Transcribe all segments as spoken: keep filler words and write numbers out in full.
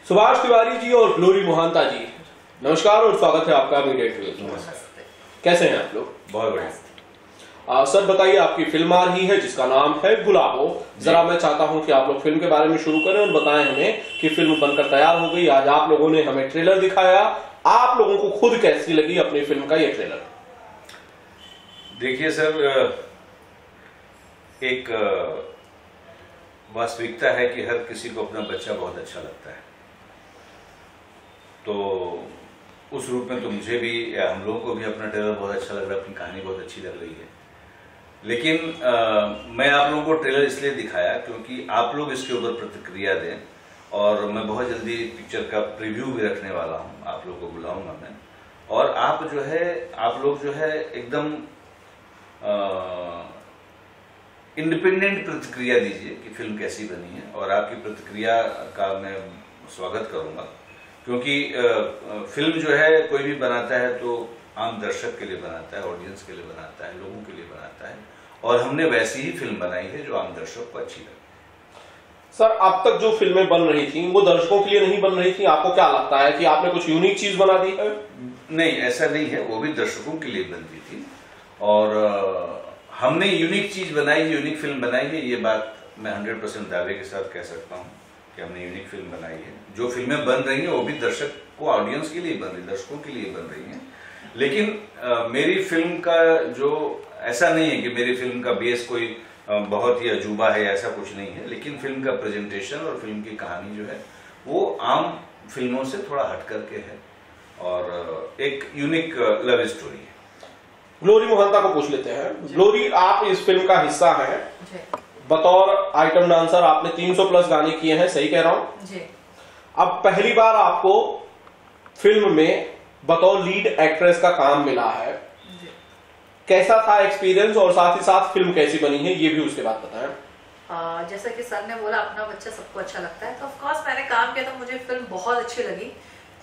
सुभाष तिवारी जी और ग्लोरी मोहंता जी, नमस्कार और स्वागत है आपका मीडिया इंटरव्यू। कैसे हैं आप लोग? बहुत बढ़िया। सर बताइए, आपकी फिल्म आ रही है जिसका नाम है गुलाबो। जरा मैं चाहता हूं कि आप लोग फिल्म के बारे में शुरू करें और बताएं हमें कि फिल्म बनकर तैयार हो गई, आज आप लोगों ने हमें ट्रेलर दिखाया, आप लोगों को खुद कैसी लगी अपनी फिल्म का ये ट्रेलर? देखिए सर, एक वास्तविकता है कि हर किसी को अपना बच्चा बहुत अच्छा लगता है, तो उस रूप में तो मुझे भी या हम लोगों को भी अपना ट्रेलर बहुत अच्छा लग रहा है, अपनी कहानी बहुत अच्छी लग रही है। लेकिन आ, मैं आप लोगों को ट्रेलर इसलिए दिखाया क्योंकि आप लोग इसके ऊपर प्रतिक्रिया दें, और मैं बहुत जल्दी पिक्चर का प्रीव्यू भी रखने वाला हूं, आप लोगों को बुलाऊंगा मैं, और आप जो है आप लोग जो है एकदम इंडिपेंडेंट प्रतिक्रिया दीजिए कि फिल्म कैसी बनी है, और आपकी प्रतिक्रिया का मैं स्वागत करूंगा, क्योंकि फिल्म जो है कोई भी बनाता है तो आम दर्शक के लिए बनाता है, ऑडियंस के लिए बनाता है, लोगों के लिए बनाता है, और हमने वैसी ही फिल्म बनाई है जो आम दर्शक को अच्छी लगे। सर, अब तक जो फिल्में बन रही थी वो दर्शकों के लिए नहीं बन रही थी, आपको क्या लगता है कि आपने कुछ यूनिक चीज बना दी है? नहीं, ऐसा नहीं है, वो भी दर्शकों के लिए बनती थी, और हमने यूनिक चीज बनाई है, यूनिक फिल्म बनाई है, ये बात मैं हंड्रेड परसेंट दावे के साथ कह सकता हूँ कि हमने यूनिक फिल्म बनाई है। जो फिल्में बन रही हैं वो भी दर्शक को, ऑडियंस के लिए बन रही, दर्शकों के लिए बन रही हैं। लेकिन आ, मेरी फिल्म का जो, ऐसा नहीं है कि मेरी फिल्म का बेस कोई आ, बहुत ही अजूबा है, ऐसा कुछ नहीं है, लेकिन फिल्म का प्रेजेंटेशन और फिल्म की कहानी जो है वो आम फिल्मों से थोड़ा हट करके है, और एक यूनिक लव स्टोरी है। ग्लोरी मोहंता को पूछ लेते हैं। ग्लोरी, आप इस फिल्म का हिस्सा हैं, बतौर आइटम डांसर आपने तीन सौ प्लस गाने किए हैं, सही कह रहा हूं जी? अब पहली बार आपको फिल्म में बतौर लीड एक्ट्रेस का काम मिला है, कैसा था एक्सपीरियंस, और साथ ही साथ फिल्म कैसी बनी है ये भी उसके बाद बताएं। जैसा कि सर ने बोला अपना बच्चा सबको अच्छा लगता है, तो ऑफ कोर्स मैंने काम किया तो मुझे फिल्म बहुत अच्छी लगी,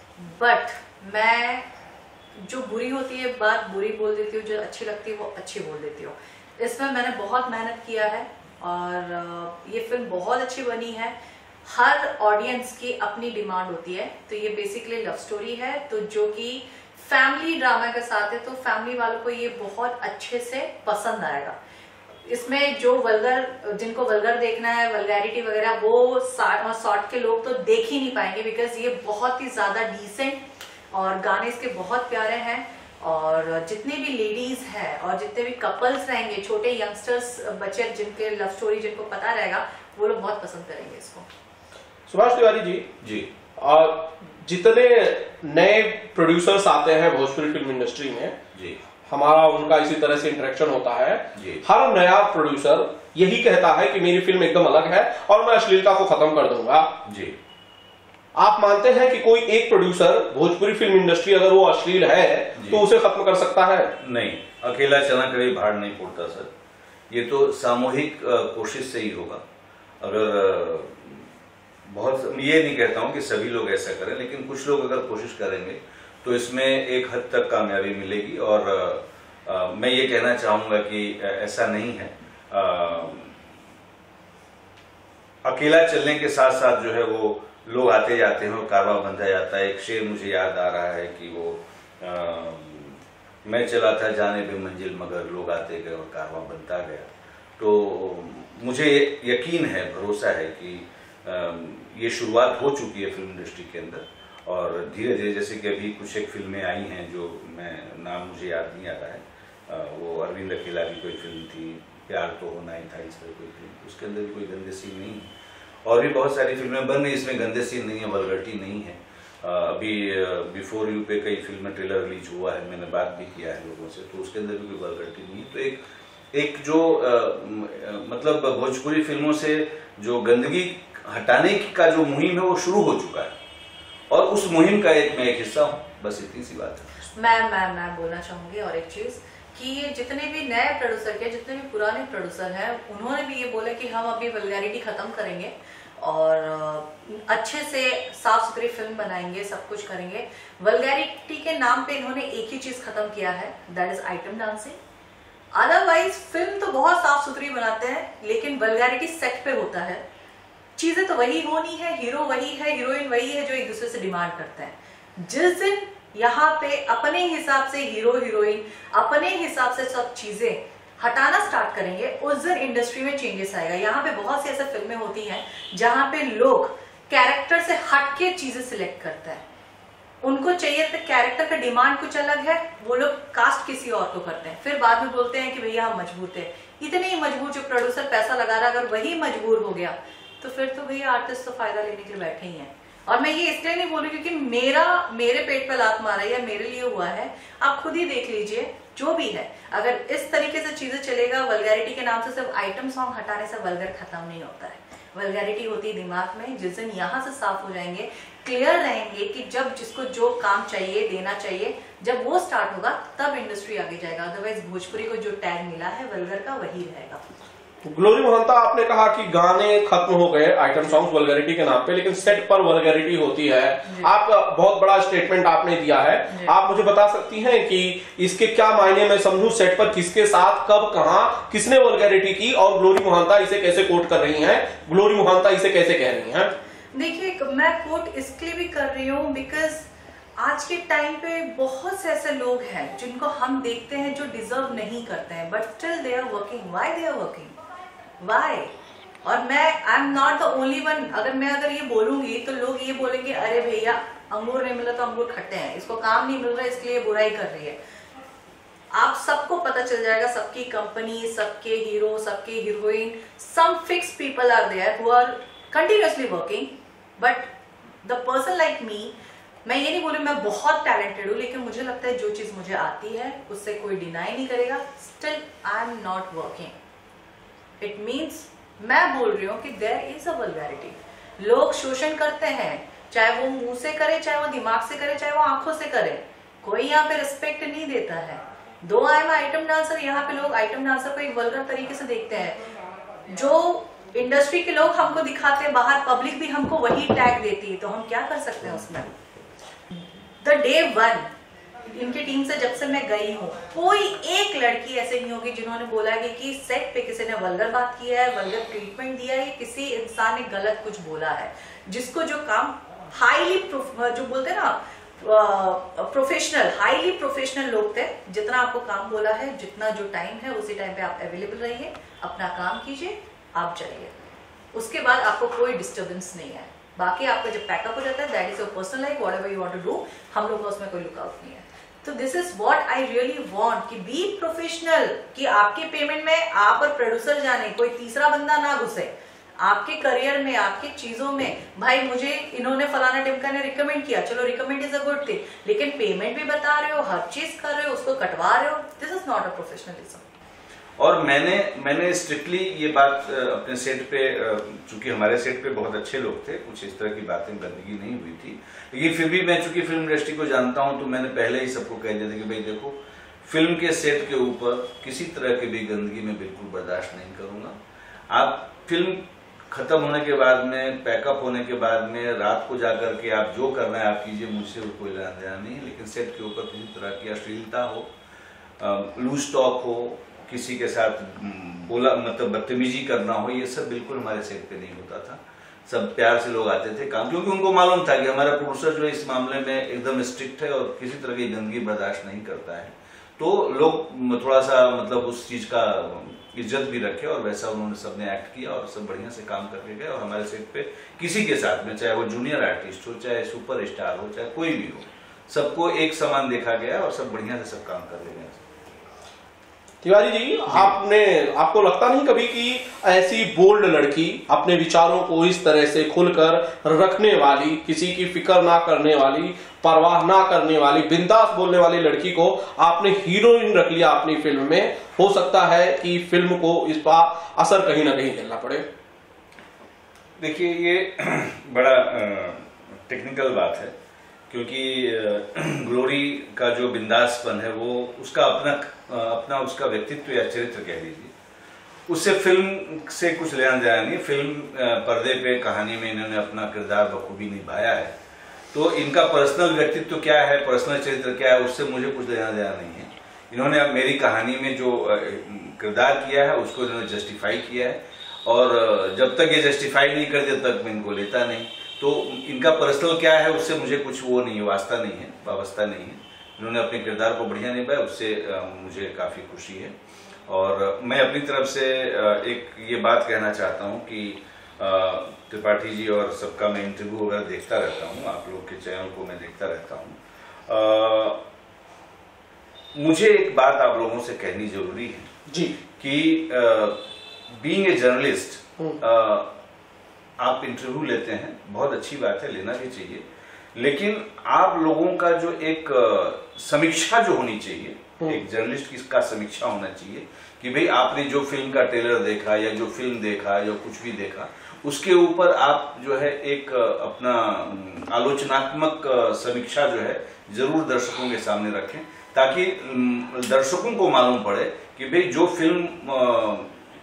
बट मैं जो बुरी होती है बात बुरी बोल देती हूँ, जो अच्छी लगती है वो अच्छी बोल देती हूँ। इसमें मैंने बहुत मेहनत किया है और ये फिल्म बहुत अच्छी बनी है। हर ऑडियंस की अपनी डिमांड होती है, तो ये बेसिकली लव स्टोरी है, तो जो कि फैमिली ड्रामा के साथ है, तो फैमिली वालों को ये बहुत अच्छे से पसंद आएगा। इसमें जो वल्गर, जिनको वल्गर देखना है, वल्गैरिटी वगैरह, वो शॉर्ट के लोग तो देख ही नहीं पाएंगे, बिकॉज ये बहुत ही ज्यादा डिसेंट और गाने इसके बहुत प्यारे हैं, और जितने भी लेडीज हैं और जितने भी कपल्स रहेंगे, छोटे यंगस्टर्स, बच्चे जिनके लव स्टोरी जिनको पता रहेगा, वो लोग बहुत पसंद करेंगे इसको। सुभाष तिवारी जी जी और जितने नए प्रोड्यूसर्स आते हैं भोजपुरी फिल्म इंडस्ट्री में जी, हमारा उनका इसी तरह से इंटरेक्शन होता है जी। हर नया प्रोड्यूसर यही कहता है कि मेरी फिल्म एकदम अलग है और मैं अश्लीलता को खत्म कर दूंगा जी। आप मानते हैं कि कोई एक प्रोड्यूसर भोजपुरी फिल्म इंडस्ट्री अगर वो अश्लील है तो उसे खत्म कर सकता है? नहीं, अकेला चना कभी भाड़ नहीं फोड़ता सर, ये तो सामूहिक कोशिश से ही होगा। अगर बहुत, ये नहीं कहता हूं कि सभी लोग ऐसा करें, लेकिन कुछ लोग अगर कोशिश करेंगे तो इसमें एक हद तक कामयाबी मिलेगी, और आ, आ, मैं ये कहना चाहूंगा कि ऐसा नहीं है। आ, अकेला चलने के साथ साथ जो है वो लोग आते जाते हैं और कारवां बंधा जाता है। एक शेर मुझे याद आ रहा है कि वो आ, मैं चला था जाने बे मंजिल मगर लोग आते गए और कारवां बनता गया। तो मुझे यकीन है, भरोसा है कि आ, ये शुरुआत हो चुकी है फिल्म इंडस्ट्री के अंदर, और धीरे धीरे, जैसे कि अभी कुछ एक फिल्में आई हैं जो मैं नाम मुझे याद नहीं आ रहा है, आ, वो अरविंद अकेला की कोई फिल्म थी, प्यार तो होना ही था, इस पर कोई फिल्म, उसके अंदर भी कोई गंदे सीन नहीं है, और भी बहुत सारी फिल्में बन रही, इसमें गंदे सीन नहीं है, वल्गरिटी नहीं है। अभी बिफोर यू पे कई फिल्में ट्रेलर रिलीज हुआ है, मैंने बात भी किया है लोगों से, तो उसके अंदर भी कोई वल्गरिटी नहीं है। तो एक एक जो आ, मतलब भोजपुरी फिल्मों से जो गंदगी हटाने का जो मुहिम है वो शुरू हो चुका है, और उस मुहिम का एक मैं एक हिस्सा हूँ, बस इतनी सी बात है। मैं मैं मैं बोलना चाहूंगी और एक चीज कि जितने भी नए प्रोड्यूसर के, जितने भी पुराने प्रोड्यूसर हैं, उन्होंने भी ये बोला कि हम अपनी वल्गैरिटी खत्म करेंगे और अच्छे से साफ सुथरी फिल्म बनाएंगे, सब कुछ करेंगे। वल्गैरिटी के नाम पे इन्होंने एक ही चीज खत्म किया है, that is item dancing. Otherwise film तो बहुत साफ सुथरी बनाते हैं, लेकिन वल्गैरिटी सेट पे होता है, चीजें तो वही होनी है, हीरो वही है, हीरोइन वही है जो एक दूसरे से डिमांड करते हैं। जिस दिन यहाँ पे अपने हिसाब से हीरो हीरोइन अपने हिसाब से सब चीजें हटाना स्टार्ट करेंगे, उस दिन इंडस्ट्री में चेंजेस आएगा। यहाँ पे बहुत सी ऐसी फिल्में होती हैं जहां पे लोग कैरेक्टर से हटके चीजें सिलेक्ट करते हैं। उनको चाहिए तो कैरेक्टर का डिमांड कुछ अलग है, वो लोग कास्ट किसी और को करते हैं, फिर बाद में बोलते हैं कि भैया हम मजबूर थे। इतने ही मजबूर जो प्रोड्यूसर पैसा लगा रहा है, अगर वही मजबूर हो गया तो फिर तो भैया आर्टिस्ट तो फायदा लेने के लिए बैठे ही हैं। और मैं ये इसलिए नहीं बोल रही क्योंकि मेरा मेरे पेट पे लात मारा या मेरे लिए हुआ है। आप खुद ही देख लीजिए, जो भी है, अगर इस तरीके से चीजें चलेगा, वल्गैरिटी के नाम से सिर्फ आइटम सॉन्ग हटाने से वल्गर खत्म नहीं होता है। वल्गैरिटी होती है दिमाग में। जिस दिन यहाँ से साफ हो जाएंगे, क्लियर रहेंगे कि जब जिसको जो काम चाहिए देना चाहिए, जब वो स्टार्ट होगा तब इंडस्ट्री आगे जाएगा। अदरवाइज भोजपुरी को जो टैग मिला है वल्गर का, वही रहेगा। ग्लोरी मोहंता, आपने कहा कि गाने खत्म हो गए आइटम सॉन्ग्स वल्गैरिटी के नाम पे, लेकिन सेट पर वल्गैरिटी होती है। आप बहुत बड़ा स्टेटमेंट आपने दिया है, आप मुझे बता सकती हैं कि इसके क्या मायने में समझूं? सेट पर किसके साथ, कब, कहां, किसने वल्गैरिटी की और ग्लोरी मोहंता इसे कैसे कोट कर रही हैं, ग्लोरी मोहंता इसे कैसे कह रही हैं? देखिए, मैं कोट इसके लिए भी कर रही हूँ बिकॉज आज के टाइम पे बहुत से ऐसे लोग हैं जिनको हम देखते हैं जो डिजर्व नहीं करते हैं, but still they are working. Why they are working? Why? और मैं I am not the only one. अगर मैं अगर ये बोलूंगी तो लोग ये बोलेंगे, अरे भैया अंगूर नहीं मिला तो अंगूर खट्टे हैं, इसको काम नहीं मिल रहा है इसलिए बुराई कर रही है। आप सबको पता चल जाएगा, सबकी कंपनी, सबके हीरो, सबके heroine, some fix people are there who are continuously working. But the person like me, मैं ये नहीं बोलूँ मैं बहुत टैलेंटेड हूँ, लेकिन मुझे लगता है जो चीज मुझे आती है उससे कोई डिनाई नहीं करेगा, still I am not working. It means मैं बोल रही हूँ कि देयर इज अ वल्गैरिटी। लोग शोषण करते हैं, चाहे वो मुंह से करे, चाहे वो दिमाग से करे, चाहे वो आंखों से करे, कोई यहाँ पे रिस्पेक्ट नहीं देता है। दो आई एम आइटम डांसर, यहाँ पे लोग आइटम डांसर को एक वल्गर तरीके से देखते हैं। जो इंडस्ट्री के लोग हमको दिखाते हैं बाहर, पब्लिक भी हमको वही टैग देती है, तो हम क्या कर सकते हैं उसमें? द डे वन इनकी टीम से जब से मैं गई हूँ, कोई एक लड़की ऐसे नहीं होगी जिन्होंने बोला है कि सेट पे किसी ने वल्गर बात किया है, वल्गर ट्रीटमेंट दिया है, किसी इंसान ने गलत कुछ बोला है। जिसको जो काम हाईली जो बोलते हैं ना प्रोफेशनल, हाईली प्रोफेशनल लोग थे, जितना आपको काम बोला है, जितना जो टाइम है उसी टाइम पे आप अवेलेबल रहिए, अपना काम कीजिए, आप जाइए। उसके बाद आपको कोई डिस्टर्बेंस नहीं है। बाकी आपका जब पैकअप हो जाता है, that is your personal life, whatever you want to do, हम लोग का उसमें कोई लुकआउट नहीं है। तो this is what I really want कि बी प्रोफेशनल, कि आपके पेमेंट में आप और प्रोड्यूसर जाने, कोई तीसरा बंदा ना घुसे आपके करियर में, आपकी चीजों में। भाई मुझे इन्होंने फलाना टिमका ने रिकमेंड किया, चलो recommend is a good thing, लेकिन पेमेंट भी बता रहे हो, हर चीज कर रहे हो, उसको कटवा रहे हो, this is not a professionalism. और मैंने मैंने स्ट्रिक्टली ये बात अपने सेट पे, चूंकि हमारे सेट पे बहुत अच्छे लोग थे, कुछ इस तरह की बातें गंदगी नहीं हुई थी, लेकिन फिर भी मैं चूंकि फिल्म इंडस्ट्री को जानता हूं तो मैंने पहले ही सबको कह दिया था कि भाई देखो, फिल्म के सेट के ऊपर किसी तरह की भी गंदगी मैं बिल्कुल बर्दाश्त नहीं करूंगा। आप फिल्म खत्म होने के बाद में, पैकअप होने के बाद में, रात को जाकर के आप जो करना है आप कीजिए, मुझसे कोई लेना देना नहीं, लेकिन सेट के ऊपर किसी तरह की अश्लीलता हो, लूज टॉक हो, किसी के साथ बोला मतलब बदतमीजी करना हो, ये सब बिल्कुल हमारे सेट पे नहीं होता था। सब प्यार से लोग आते थे काम, क्योंकि उनको मालूम था कि हमारा प्रोड्यूसर जो है इस मामले में एकदम स्ट्रिक्ट है और किसी तरह की गंदगी बर्दाश्त नहीं करता है। तो लोग थोड़ा सा मतलब उस चीज का इज्जत भी रखे और वैसा उन्होंने सबने एक्ट किया और सब बढ़िया से काम करके गए। और हमारे सेट पे किसी के साथ में, चाहे वो जूनियर आर्टिस्ट हो, चाहे सुपर स्टार हो, चाहे कोई भी हो, सबको एक समान देखा गया और सब बढ़िया से सब काम कर ले गए। तिवारी जी, आपने आपको लगता नहीं कभी कि ऐसी बोल्ड लड़की, अपने विचारों को इस तरह से खुलकर रखने वाली, किसी की फिक्र ना करने वाली, परवाह ना करने वाली, बिंदास बोलने वाली लड़की को आपने हीरोइन रख लिया अपनी फिल्म में? हो सकता है कि फिल्म को इस पर असर कहीं ना कहीं झेलना पड़े। देखिए, ये बड़ा टेक्निकल बात है, क्योंकि ग्लोरी का जो बिंदासपन है वो उसका अपना अपना उसका व्यक्तित्व या चरित्र कह लीजिए, उससे फिल्म से कुछ लेना देना नहीं। फिल्म पर्दे पे कहानी में इन्होंने अपना किरदार बखूबी निभाया है, तो इनका पर्सनल व्यक्तित्व क्या है, पर्सनल चरित्र क्या है, उससे मुझे कुछ लेना देना नहीं है। इन्होंने मेरी कहानी में जो किरदार किया है उसको इन्होंने जस्टिफाई किया है और जब तक ये जस्टिफाई नहीं कर दे तक मैं इनको लेता नहीं। तो इनका पर्सनल क्या है उससे मुझे कुछ वो नहीं है, वास्ता नहीं है, वाबस्ता नहीं है। इन्होंने अपने किरदार को बढ़िया निभाया, उससे मुझे काफ़ी खुशी है। और मैं अपनी तरफ से एक ये बात कहना चाहता हूँ कि त्रिपाठी जी और सबका मैं इंटरव्यू वगैरह देखता रहता हूँ, आप लोग के चैनल को मैं देखता रहता हूँ। मुझे एक बात आप लोगों से कहनी जरूरी है जी कि बीइंग ए जर्नलिस्ट आप इंटरव्यू लेते हैं, बहुत अच्छी बात है, लेना भी चाहिए, लेकिन आप लोगों का जो एक समीक्षा जो होनी चाहिए, एक जर्नलिस्ट की का समीक्षा होना चाहिए कि भाई आपने जो फिल्म का ट्रेलर देखा या जो फिल्म देखा या कुछ भी देखा उसके ऊपर आप जो है एक अपना आलोचनात्मक समीक्षा जो है जरूर दर्शकों के सामने रखें, ताकि दर्शकों को मालूम पड़े कि भाई जो फिल्म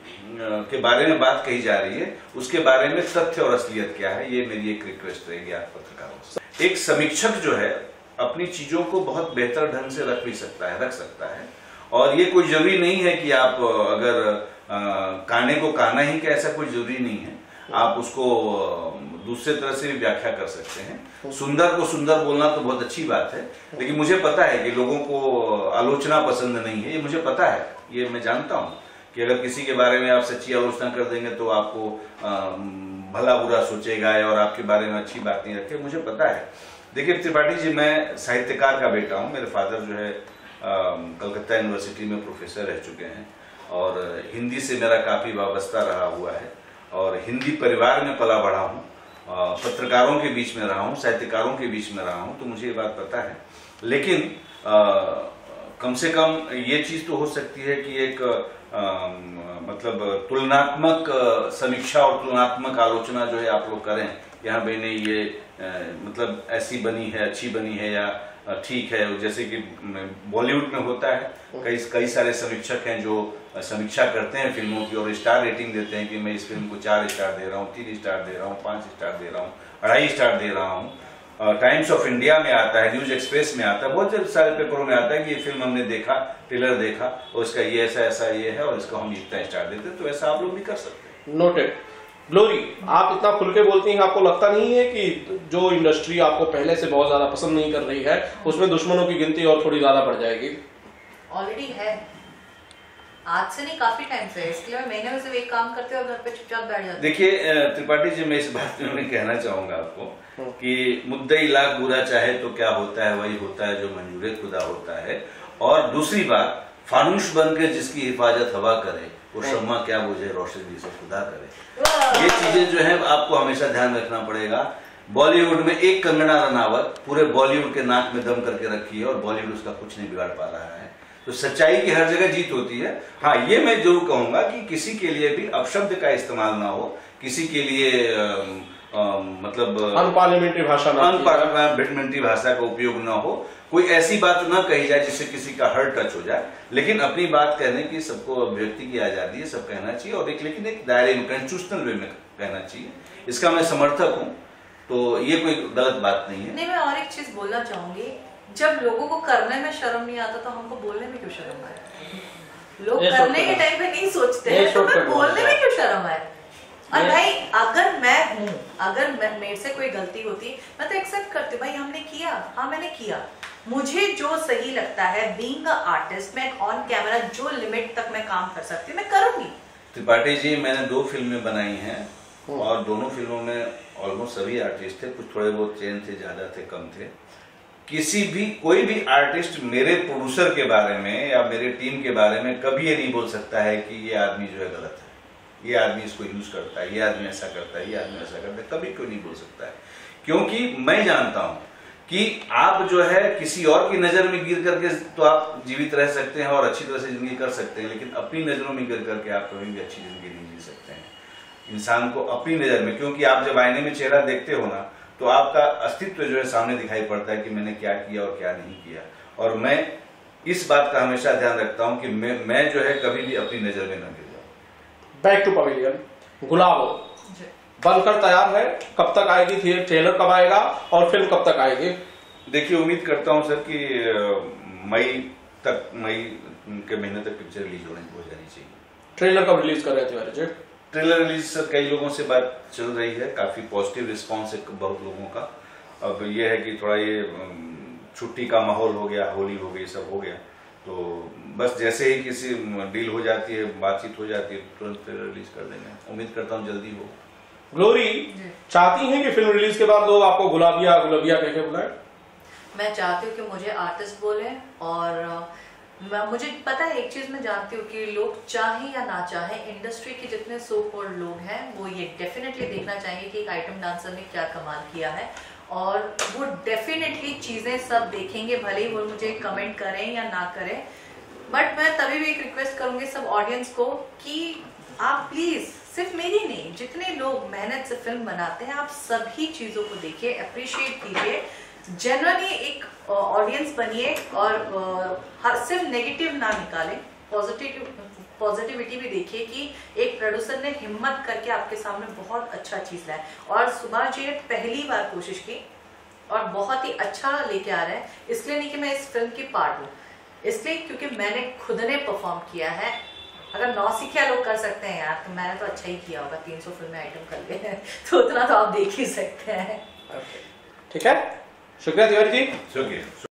के बारे में बात कही जा रही है उसके बारे में तथ्य और असलियत क्या है। ये मेरी एक रिक्वेस्ट रहेगी आप पत्रकारों से। एक समीक्षक जो है अपनी चीजों को बहुत बेहतर ढंग से रख भी सकता है, रख सकता है, और ये कोई जरूरी नहीं है कि आप अगर आ, काने को काना ही का, ऐसा कोई जरूरी नहीं है। आप उसको दूसरे तरह से भी व्याख्या कर सकते हैं। सुंदर को सुंदर बोलना तो बहुत अच्छी बात है, लेकिन मुझे पता है कि लोगों को आलोचना पसंद नहीं है, ये मुझे पता है, ये मैं जानता हूँ कि अगर किसी के बारे में आप सच्ची आलोचना कर देंगे तो आपको भला बुरा सोचेगा और आपके बारे में अच्छी बात नहीं रखे, मुझे पता है। देखिए त्रिपाठी जी, मैं साहित्यकार का बेटा हूँ। मेरे फादर जो है कलकत्ता यूनिवर्सिटी में प्रोफेसर रह चुके हैं और हिंदी से मेरा काफ़ी वाबस्ता रहा हुआ है और हिंदी परिवार में पला बढ़ा हूँ, पत्रकारों के बीच में रहा हूँ, साहित्यकारों के बीच में रहा हूँ, तो मुझे ये बात पता है। लेकिन आ, कम से कम ये चीज़ तो हो सकती है कि एक आ, मतलब तुलनात्मक समीक्षा और तुलनात्मक आलोचना जो है आप लोग करें, यहाँ मैंने ये आ, मतलब ऐसी बनी है, अच्छी बनी है या ठीक है। जैसे कि बॉलीवुड में होता है, कई कई सारे समीक्षक हैं जो समीक्षा करते हैं फिल्मों की और स्टार रेटिंग देते हैं कि मैं इस फिल्म को चार स्टार दे रहा हूँ, तीन स्टार दे रहा हूँ, पाँच स्टार दे रहा हूँ, अढ़ाई स्टार दे रहा हूँ। टाइम्स ऑफ इंडिया में आता है, न्यूज एक्सप्रेस में आता है, बहुत सारे पेपरों में आता है कि ये फिल्म हमने देखा, ट्रेलर देखा और इसका ये ऐसा ऐसा ये है और इसको हम इतना स्टार देते हैं। तो ऐसा आप लोग भी कर सकते हैं। नोटेड। ग्लोरी, आप इतना खुल के बोलती हैं, आपको लगता नहीं है कि जो इंडस्ट्री आपको पहले से बहुत ज्यादा पसंद नहीं कर रही है उसमें दुश्मनों की गिनती और थोड़ी ज्यादा बढ़ जाएगी? ऑलरेडी है, आज से नहीं, काफी टाइम से, इसलिए मैं महीने में सिर्फ एक काम करते और घर पे चुपचाप बैठ जाते। देखिए त्रिपाठी जी, मैं इस बात में कहना चाहूंगा आपको कि मुद्दई लाख बुरा चाहे तो क्या होता है, वही होता है जो मंजूर खुदा होता है। और दूसरी बात, फानुश बनकर जिसकी हिफाजत हवा करे वो शम्मा क्या बुझे रोशनी से खुदा करे। ये चीजें जो है आपको हमेशा ध्यान रखना पड़ेगा। बॉलीवुड में एक कंगना रनावत पूरे बॉलीवुड के नाक में दम करके रखी है और बॉलीवुड उसका कुछ नहीं बिगाड़ पा रहा है। तो सच्चाई की हर जगह जीत होती है। हाँ, ये मैं जरूर कहूंगा कि किसी के लिए भी अपशब्द का इस्तेमाल ना हो, किसी के लिए आ, आ, मतलब अनपार्लियामेंट्री भाषा ना अनपार्लियामेंट्री भाषा का उपयोग ना हो, कोई ऐसी बात ना कही जाए जिससे किसी का हर्ट टच हो जाए। लेकिन अपनी बात कहने की सबको अभिव्यक्ति की आजादी है, सब कहना चाहिए और एक लेकिन एक दायरे में, कॉन्स्टिट्यूशनल वे में कहना चाहिए। इसका मैं समर्थक हूँ, तो ये कोई गलत बात नहीं है। नहीं, मैं और एक चीज बोलना चाहूंगी, जब लोगों को करने में शर्म नहीं आता तो हमको बोलने में क्यों शर्म आए? लोग करने के टाइम पे नहीं सोचते हैं तो फिर बोलने में क्यों शर्म आए? और भाई अगर मैं हूँ, अगर मेरे से कोई गलती होती मैं तो एक्सेप्ट करती, भाई हमने किया, हाँ मैंने किया, मुझे जो सही लगता है बीइंग अ आर्टिस्ट, मैं ऑन कैमरा जो लिमिट तक मैं काम कर सकती हूँ मैं करूंगी। त्रिपाठी जी, मैंने दो फिल्में बनाई हैं और दोनों फिल्मों में ऑलमोस्ट सभी आर्टिस्ट थे, कुछ थोड़े बहुत चेंज थे, ज्यादा थे, कम थे। किसी भी कोई भी आर्टिस्ट मेरे प्रोड्यूसर के बारे में या मेरे टीम के बारे में कभी ये नहीं बोल सकता है कि ये आदमी जो है गलत है, ये आदमी इसको यूज करता है, ये आदमी ऐसा करता है, ये आदमी ऐसा करता है, कभी कोई नहीं बोल सकता है। क्योंकि मैं जानता हूं कि आप जो है किसी और की नजर में गिर करके तो आप जीवित रह सकते हैं और अच्छी तरह से जिंदगी कर सकते हैं, लेकिन अपनी नजरों में गिर करके आप कभी भी अच्छी जिंदगी नहीं जी सकते हैं। इंसान को अपनी नजर में, क्योंकि आप जब आईने में चेहरा देखते हो ना तो आपका अस्तित्व जो है सामने दिखाई पड़ता है कि मैंने क्या किया और क्या नहीं किया। और मैं इस बात का हमेशा ध्यान रखता हूं कि मैं मैं जो है कभी भी अपनी नजर में न गिर जाऊं। बैक टू पवेलियन, गुलाबो बनकर तैयार है, कब तक आएगी थी, ट्रेलर कब आएगा और फिल्म कब तक आएगी? देखिए, उम्मीद करता हूं सर कि मई तक, मई के महीने तक पिक्चर रिलीज होने हो जानी चाहिए। ट्रेलर कब रिलीज कर रहे थे? ट्रेलर रिलीज से कई लोगों से बात चल रही है, काफी पॉजिटिव रिस्पांस है बहुत लोगों का। अब ये है कि थोड़ा ये छुट्टी का माहौल हो गया, होली हो गई, सब हो गया, तो बस जैसे ही किसी डील हो जाती है, बातचीत हो जाती है, तुरंत ट्रेलर रिलीज कर देंगे। उम्मीद करता हूँ जल्दी हो। ग्लोरी चाहती हैं कि फिल्म रिलीज के बाद लोग आपको गुलाबिया गुलाबिया कह के बुलाएं? मैं चाहती हूँ कि मुझे आर्टिस्ट बोले, और मुझे पता है एक चीज मैं जानती हूँ कि लोग चाहे या ना चाहे, इंडस्ट्री के जितने सो कॉल्ड लोग हैं वो ये डेफिनेटली देखना चाहेंगे कि एक आइटम डांसर ने क्या कमाल किया है, और वो डेफिनेटली चीजें सब देखेंगे, भले ही वो मुझे कमेंट करें या ना करें। बट मैं तभी भी एक रिक्वेस्ट करूंगी सब ऑडियंस को कि आप प्लीज, सिर्फ मेरी नहीं, जितने लोग मेहनत से फिल्म बनाते हैं, आप सभी चीजों को देखिए, अप्रिशिएट कीजिए, जनरली एक ऑडियंस बनिए, और हर सिर्फ नेगेटिव ना निकालें, पॉजिटिव पॉजिटिविटी भी देखिए कि एक प्रोड्यूसर ने हिम्मत करके आपके सामने बहुत अच्छा चीज लाया, और सुभाष जी ने पहली बार कोशिश की और बहुत ही अच्छा लेके आ रहे हैं। इसलिए नहीं कि मैं इस फिल्म की पार्ट हूँ, इसलिए क्योंकि मैंने खुद ने परफॉर्म किया है। अगर नौसिखिया लोग कर सकते हैं यार, तो मैंने तो अच्छा ही किया होगा, तीन सौ फिल्में आइटम कर लिए हैं, तो उतना तो आप देख ही सकते हैं। ठीक है, शुक्रिया तिवारी जी। शुक्रिया।